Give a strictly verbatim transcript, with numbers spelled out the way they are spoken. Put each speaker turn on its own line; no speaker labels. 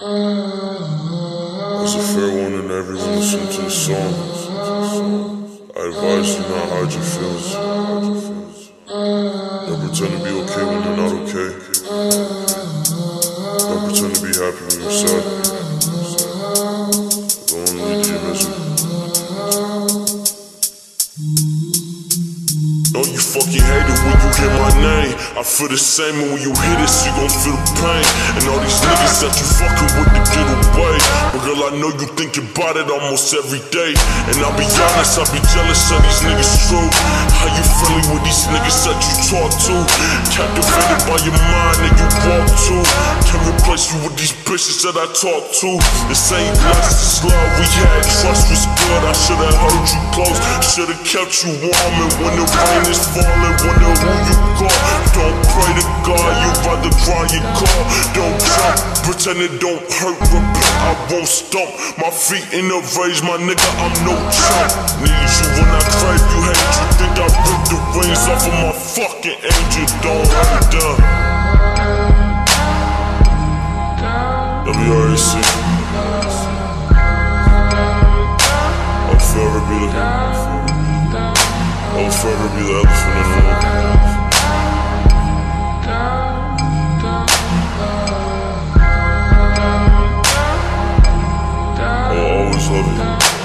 As a fair warning to everyone listening to this song, I advise you not hide your feelings. Don't pretend to be okay when you're not okay. Don't pretend to be happy when you're sad. Don't want to lead to your misery. Know you fucking hate it when you hear my name. I feel the same, and when you hear this, you gon' feel the pain. And all these niggas that you fucking with to get away. But girl, I know you thinking about it almost every day. And I'll be honest, I'll be jealous of these niggas true. How you feeling with these niggas that you talk to? Captivated by your mind that you walk to. Can't replace you with these bitches that I talk to. This ain't lust, this love we had. Trust was good, I should've held you close. Should've kept you warm, and when the rain is falling, wonder who you call. Don't pray to God, you rather cry your car. Don't jump, pretend it don't hurt, repent, I won't stump. My feet in the rage, my nigga, I'm no chump. Need you when I crave, you hate, you think I ripped the wings off of my fucking angel. Don't hurt them. W R A C I'll forever be the I'll forever be the elephant in the room. I'll always love you.